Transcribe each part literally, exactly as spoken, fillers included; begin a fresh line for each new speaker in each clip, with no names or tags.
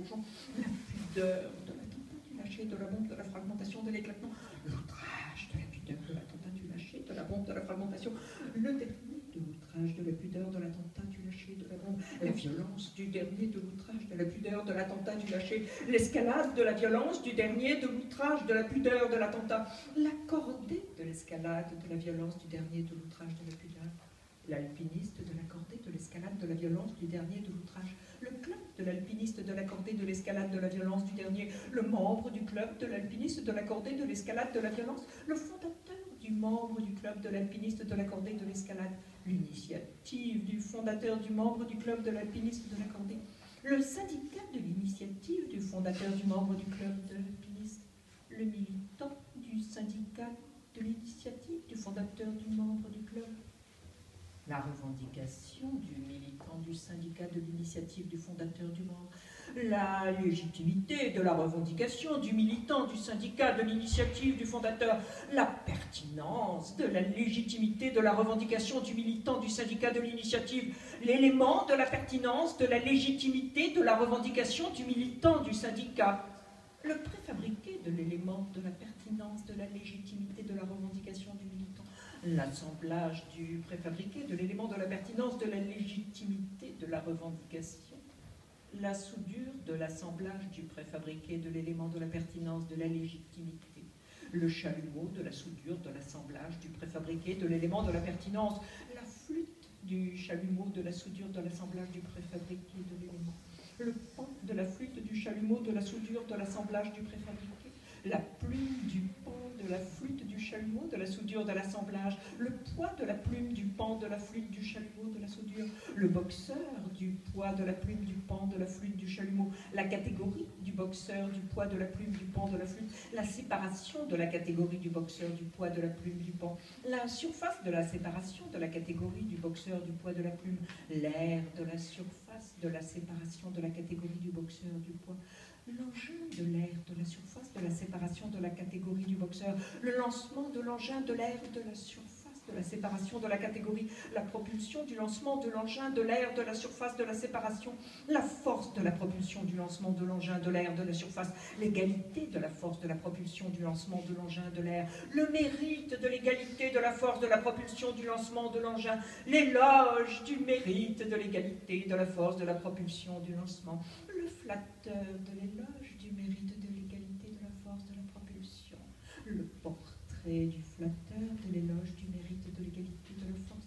plongeon, la pudeur de l'attentat du lâcher, de la bombe, de la fragmentation, de l'éclatement, l'outrage de la pudeur, de l'attentat du lâcher, de la bombe, de la fragmentation, le dernier de l'outrage, de la pudeur, de l'attentat du lâcher, de la bombe, la violence du dernier de l'outrage, de la pudeur, de l'attentat du lâcher, l'escalade de la violence du dernier de l'outrage, de la pudeur, de l'attentat, la cordée de l'escalade, de la violence du dernier de l'outrage, de la pudeur, l'alpiniste de la cordée de l'escalade, de la violence du dernier de l'outrage, le club de l'alpiniste de la cordée de l'escalade, de la violence du dernier, le membre du club de l'alpiniste de la cordée de l'escalade, de la violence, le fondateur du membre du club de l'alpiniste de la cordée de l'escalade, l'initiative du fondateur du membre du club de l'alpiniste de la cordée, le syndicat de l'initiative du fondateur du membre du club de l'alpiniste, le militant du syndicat de l'initiative du fondateur du membre du club, la revendication du militant du syndicat de l'initiative du fondateur du membre, la légitimité de la revendication du militant du syndicat de l'initiative du fondateur, la pertinence de la légitimité de la revendication du militant du syndicat de l'initiative, l'élément de la pertinence de la légitimité de la revendication du militant du syndicat, le préfabriqué de l'élément de la pertinence de la légitimité de la revendication du militant, l'assemblage du préfabriqué de l'élément de la pertinence de la légitimité de la revendication, la soudure de l'assemblage du préfabriqué de l'élément de la pertinence de la légitimité, le chalumeau de la soudure de l'assemblage du préfabriqué de l'élément de la pertinence, la flûte du chalumeau de la soudure de l'assemblage du préfabriqué de l'élément, le pan de la flûte du chalumeau de la soudure de l'assemblage du préfabriqué, la plume du pan de la flûte du chalumeau de la soudure de l'assemblage, le poids de la plume du pan de la flûte du chalumeau de la soudure, le boxeur du poids de la plume du pan de la flûte du chalumeau, la catégorie du boxeur du poids de la plume du pan de la flûte, la séparation de la catégorie du boxeur du poids de la plume du pan, la surface de la séparation de la catégorie du boxeur du poids de la plume, l'air de la surface de la séparation de la catégorie du boxeur du poids, l'engin de l'air de la surface de la séparation de la catégorie du boxeur, le lancement de l'engin de l'air de la surface de la séparation de la catégorie, la propulsion du lancement de l'engin de l'air de la surface de la séparation, la force de la propulsion du lancement de l'engin de l'air de la surface, l'égalité de la force de la propulsion du lancement de l'engin de l'air, le mérite de l'égalité de la force de la propulsion du lancement de l'engin, l'éloge du mérite de l'égalité de la force de la propulsion du lancement, le flatteur de l'éloge du mérite de l'égalité de la force de la propulsion, le portrait du flatteur de l'éloge du mérite de l'égalité de la force,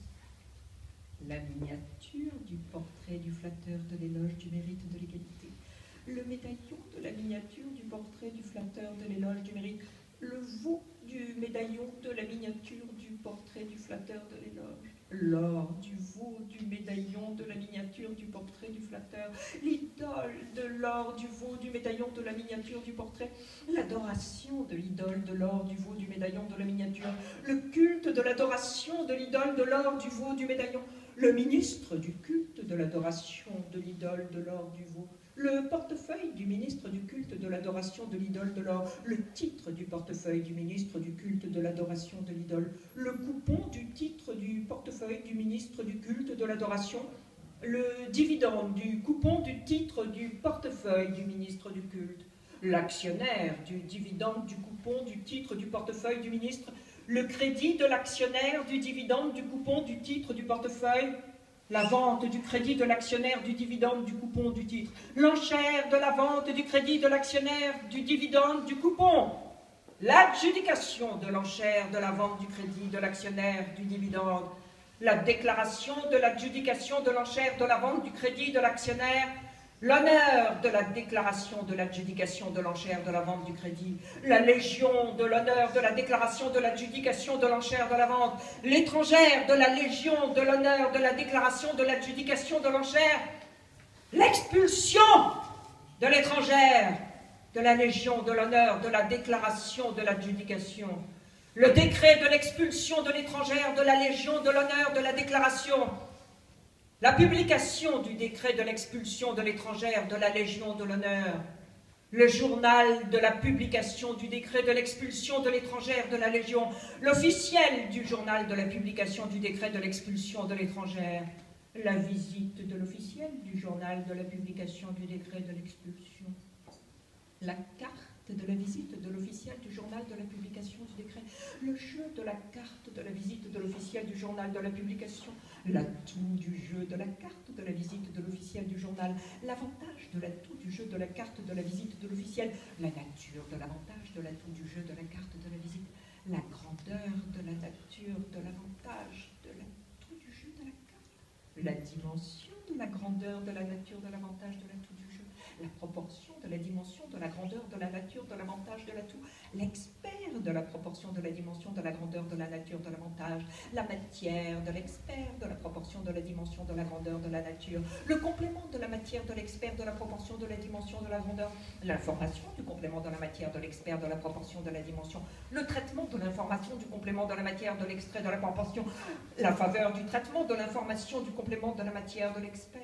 la miniature du portrait du flatteur de l'éloge du mérite de l'égalité, le médaillon de la miniature du portrait du flatteur de l'éloge du mérite, le veau du médaillon de la miniature du portrait du flatteur de l'éloge, l'or du veau du médaillon de la miniature du portrait du flatteur, l'idole de l'or du veau du médaillon de la miniature du portrait, l'adoration de l'idole de l'or du veau du médaillon de la miniature, le culte de l'adoration de l'idole de l'or du veau du médaillon, le ministre du culte de l'adoration de l'idole de l'or du veau, le portefeuille du ministre du culte de l'adoration de l'idole de l'or, le titre du portefeuille du ministre du culte de l'adoration de l'idole, le coupon du titre du portefeuille du ministre du culte de l'adoration, le dividende du coupon du titre du portefeuille du ministre du culte, l'actionnaire du dividende du coupon du titre du portefeuille du ministre, le crédit de l'actionnaire du dividende du coupon du titre du portefeuille, la vente du crédit de l'actionnaire du dividende du coupon du titre, l'enchère de la vente du crédit de l'actionnaire du dividende du coupon, l'adjudication de l'enchère de la vente du crédit de l'actionnaire du dividende, la déclaration de l'adjudication de l'enchère de la vente du crédit de l'actionnaire, l'honneur de la déclaration de l'adjudication de l'enchère de la vente du crédit, la légion de l'honneur de la déclaration de l'adjudication de l'enchère de la vente, l'étrangère de la légion de l'honneur de la déclaration de l'adjudication de l'enchère, l'expulsion de l'étrangère de la légion de l'honneur de la déclaration de l'adjudication, le décret de l'expulsion de l'étrangère de la légion de l'honneur de la déclaration, la publication du décret de l'expulsion de l'étrangère de la Légion de l'honneur, le journal de la publication du décret de l'expulsion de l'étrangère de la Légion, l'officiel du journal de la publication du décret de l'expulsion de l'étrangère, La visite de l'officiel du journal de la publication du décret de l'expulsion. La carte de la visite de l'officiel du journal de la publication du décret. Le jeu de la carte de la visite de l'officiel du journal de la publication. L'atout du jeu de la carte de la visite de l'officiel du journal. L'avantage de l'atout du jeu de la carte de la visite de l'officiel. La nature de l'avantage de l'atout du jeu de la carte de la visite. La grandeur de la nature de l'avantage de l'atout du jeu de la carte. La dimension de la grandeur de la nature de l'avantage de l'atout du jeu. La proportion de la dimension de la grandeur de la nature de l'avantage de l'atout. L'expert de la proportion de la dimension de la grandeur de la nature de l'avantage. La matière de l'expert de la proportion de la dimension de la grandeur de la nature. Le complément de la matière de l'expert de la proportion de la dimension de la grandeur. L'information du complément de la matière de l'expert de la proportion de la dimension. Le traitement de l'information du complément de la matière de l'extrait de la proportion. La faveur du traitement de l'information du complément de la matière de l'expert.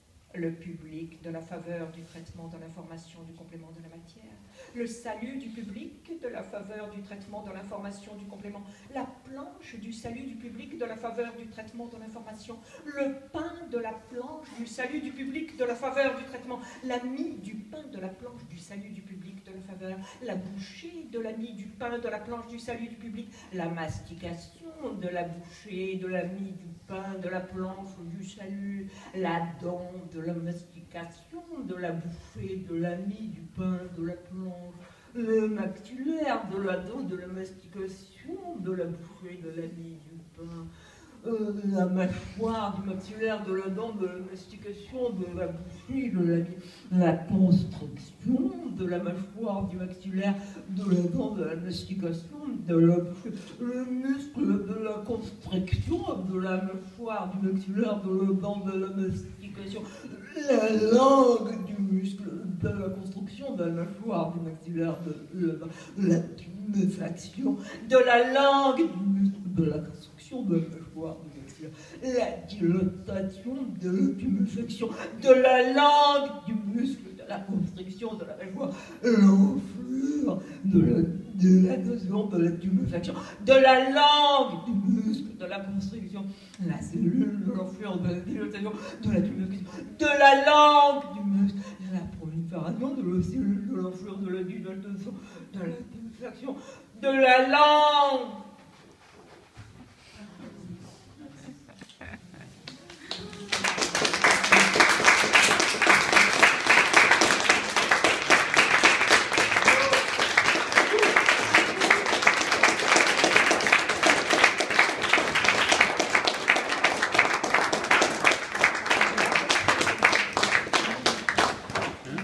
Le public de la faveur du traitement de l'information du complément de la matière. Le salut du public de la faveur du traitement de l'information du complément. La planche du salut du public de la faveur du traitement de l'information. Le pain de la planche du salut du public de la faveur du traitement. La mie du pain de la planche du salut du public de la faveur. La bouchée de la mie du pain de la planche du salut du public. La mastication de la bouchée de la mie du pain de la planche du salut. La dent de la mastication de la bouchée de la mie du pain de la planche. Le maxillaire de la dent de la mastication de la bouchée de la mie du pain. Euh, la mâchoire du maxillaire de la dent de la mastication de la bouchée de la mie. La constriction de la mâchoire du maxillaire de la dent de la mastication de la bouchée. Le muscle de la constriction de la mâchoire du maxillaire de la dent de la mastication. La langue du muscle de la construction de la mâchoire du maxillaire de la, la tuméfaction de la langue du muscle de la construction de la mâchoire du maxillaire. La dilatation de la tuméfaction de la langue du muscle de la constriction de la mâchoire. L'enflure de la dilatation de la tuméfaction de la langue du muscle de la constriction. La cellule de l'enflure de la dilatation de la tuméfaction de la langue du muscle. La prolifération de la cellule de l'enflure de la dilatation de la tuméfaction de la langue